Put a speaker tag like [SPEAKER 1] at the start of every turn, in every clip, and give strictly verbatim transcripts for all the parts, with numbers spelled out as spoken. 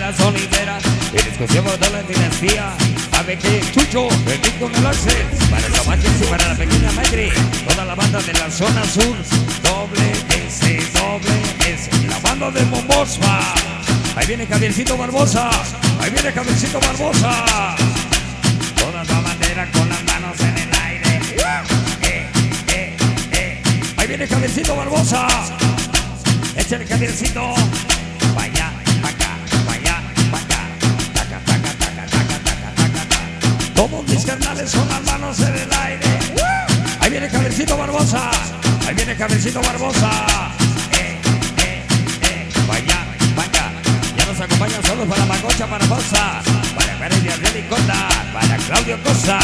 [SPEAKER 1] bandera sonidera. En discusión por toda la dinastía. Sabe que Chucho, el Víctor me lo hace. Para el Samantes y para la pequeña Madre. Toda la banda de la zona sur. Doble S, doble S. La banda de Momospa. Ahí viene Javiercito Barbosa. Ahí viene Javiercito Barbosa. Toda la bandera con las manos en el aire. Eh, eh, eh. Ahí viene Javiercito Barbosa. Échale Javiercito. Vaya, pa' acá, vaya, pa' acá. Taca, taca, taca, taca, taca, taca, taca. Todos mis carnales con las manos en el aire. Ahí viene Javiercito Barbosa. Ahí viene Javiercito Barbosa. Eh, eh, eh. Vaya, pa' acá. Ya nos acompañan solos para Macocha, para Bosa, para Pérez de Ariel y Cota, para Claudio Costa.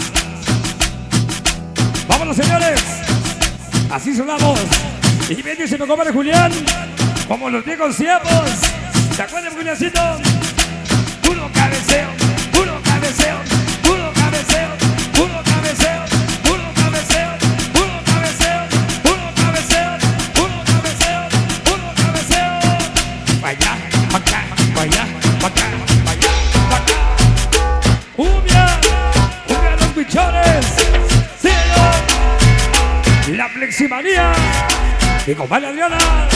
[SPEAKER 1] ¡Vámonos, señores! Así sonamos. Y bien dice mi compadre Julián, como los viejos tiempos. ¿Se acuerdan, Juliancito? Puro cabeceo, puro cabeceo, puro cabeceo, puro cabeceo, puro cabeceo, puro cabeceo, puro cabeceo, puro cabeceo, puro cabeceo. Vaya, pa' acá, vaya, pa' acá, vaya, pa' acá. Cumbia, cumbia de los bichones. Sí, la fleximanía. Mi compadre Adriana,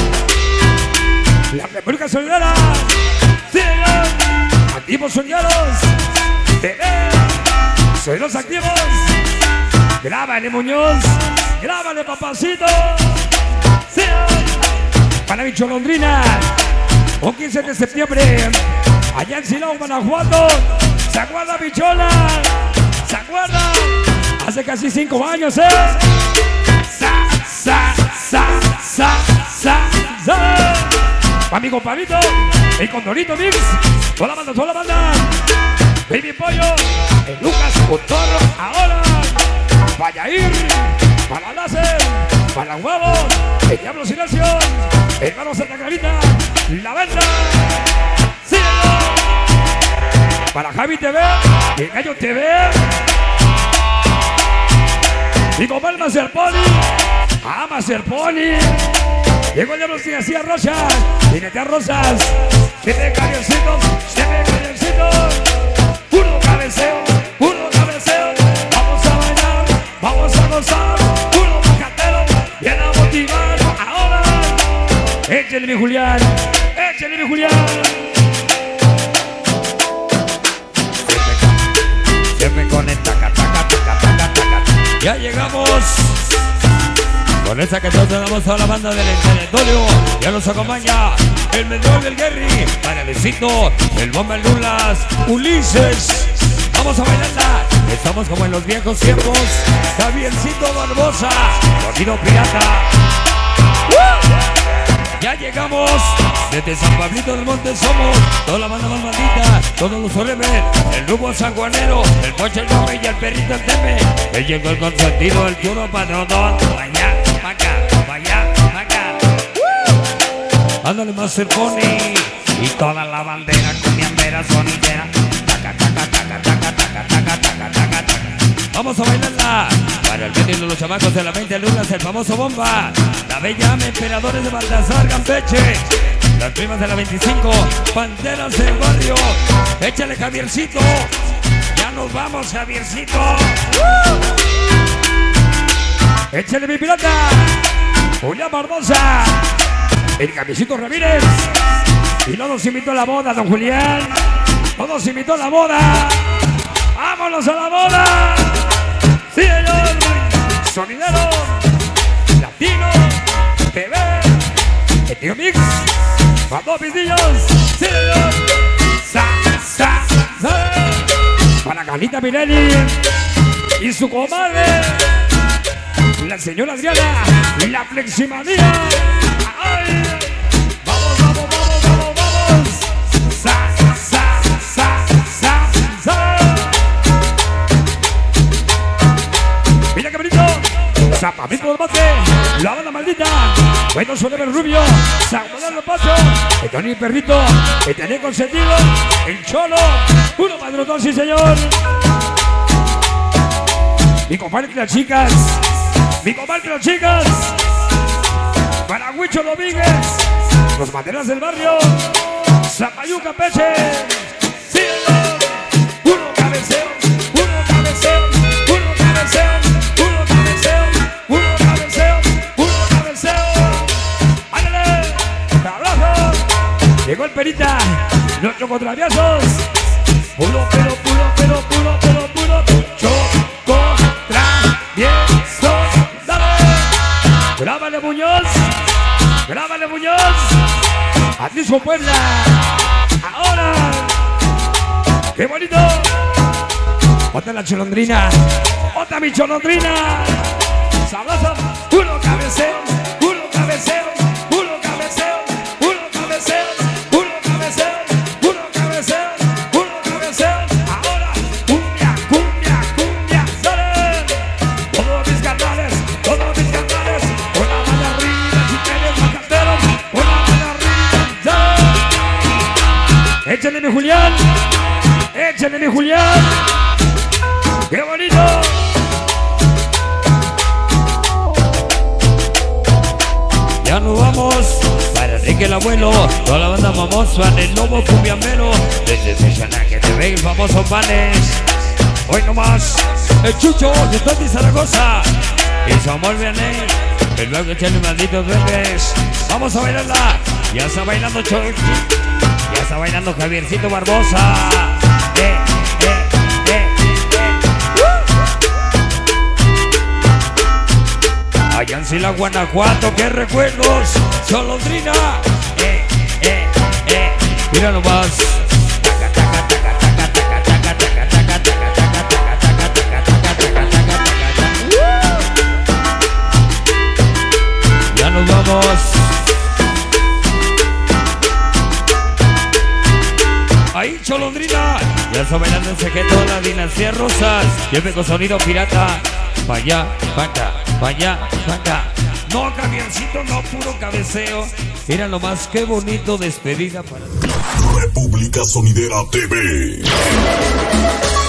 [SPEAKER 1] la República Solidaria, sigan, activos soñados, T V, soy los activos, grábale Muñoz, grábale papacito, sigan, para mi Cholondrina, un quince de septiembre, allá en Silao, Guanajuato, ¿se acuerda Bichola? ¿Se acuerda? Hace casi cinco años, ¿eh? Sa, sa, sa, sa, sa, sa. Pa' mi compadrito, el Condorito Mix, toda la banda, toda la banda. Baby Pollo, el Lucas Cotorro, ahora. Vaya a ir, para Láser, para Huevo, el Diablo Silencio, hermano Santa Clarita, la banda. Síguelo. Para Javi T V, el Gallo T V. Y compadre Master Pony, ah, Master Pony. Llegó el Diablo García Rochas, Jinete Rosas, siete camioncitos, siete camioncitos. Puro cabeceo, puro cabeceo. Vamos a bailar, vamos a gozar. Puro macatero, viene a motivar. Ahora, échale mi Julián, échale mi Julián. Siempre con el taca, taca, taca, taca, taca. Ya llegamos. Con esta canción te damos a la banda del territorio. Ya nos acompaña el Medrol del Gary, para el Besito, el Bomba Lulas, Ulises. Vamos a bailarla. Estamos como en los viejos tiempos. Javiercito Barbosa, Corrido Pirata. ¡Uh! Ya llegamos. Desde San Pablito del Monte somos toda la banda más maldita, todos los Olever, el Lugo Sanjuanero, el Poche el Nombre y el Perrito el Tepe. Él llegó el consentido, el Churo Patrodón. Vaya, pa' acá, vaya, pa' acá. ¡Uh! Ándale Master Pony y toda la bandera cumbiambera sonidera. Taca, taca, taca, taca, taca, taca, taca, taca, taca. Vamos a bailarla para el medio de los chamacos de la veinte lunas, el famoso Bomba, la bella Ama, Emperadores de Baltasar, Campeche, las primas de la veinticinco, Panteras del Barrio. Échale Javiercito, ya nos vamos Javiercito. ¡Uh! Échale mi pirata, Julián Barbosa, el Javiercito Ramírez. Y no nos invitó a la boda, don Julián, no nos invitó a la boda. ¡Vámonos a la boda! ¡Sí, señor! Sonidero, Latino, T V, el Tío Mix, para dos pisillos. ¡Sí, señor! ¡Sa, sa, sa! Para Carlita Pinelli y su comadre, la señora Adriana, la fleximanía. ¡Ay! ¡Vamos, vamos, vamos, vamos, vamos! ¡Sa, sa, sa, sa, sa! Mira qué bonito. Zapamito del Bote, la banda maldita, Bueno Solever Rubio, San Juan del Paso, el Tony Perrito, el Tené Consentido, el Cholo, uno madrotón, sí señor. Mi compadre las chicas, mi compadre las chicas, para Huicho Domínguez, los Banderas del Barrio, Zapayuca, Peche. Síguelo. Puro cabeceo, puro cabeceo, puro cabeceo, puro cabeceo, puro cabeceo, puro cabeceo. ¡Ándale! ¡Abrazo! Llegó el Perita, nuestro contraviasos. Puro, pero, puro, pero, puro, pero, puro. Choco, travieso. ¡Dale! ¡Grábale, Muñoz! ¡Grábale, Muñoz! Atlisco, Puebla. Ahora. ¡Qué bonito! Otra la cholondrina. Otra mi cholondrina. Sabroso. Puro cabeceo. Puro cabeceo. Puro cabeceo. Puro cabeceo. Puro cabeceo. Puro cabeceo. Puro cabeceo. Ahora. Cumbia, cumbia, cumbia. ¡Sale! Todos mis canales. Todos mis canales. Una mano arriba, chiquenes, macateros. Una mano arriba. ¡Sale! Échale, mi Julián. Échale, mi Julián. ¡Qué bonito! Ya nos vamos para Enrique el Abuelo, toda la banda famosa, el lobo cumbiamero, desde Sechana que te ve el famoso Panes. Hoy nomás, el Chucho de Toti Zaragoza y Samuel Vianney, el luego echarle malditos verdes. Vamos a bailarla. Ya está bailando Choy, ya está bailando Javiercito Barbosa. Eh, eh, eh, eh. Uh. Allá en Sila, Guanajuato, qué recuerdos. Cholondrina. Eh, eh, eh. Mira nomás. Ya nos vamos. Ahí, Cholondrina. Ya está bailando en secreto la dinastía Rosas. Lleve con sonido pirata. Vaya, vaca, vaya, vaca. No, Javiercito, no, puro cabeceo. Mira nomás, qué bonito despedida para...
[SPEAKER 2] República Sonidera T V.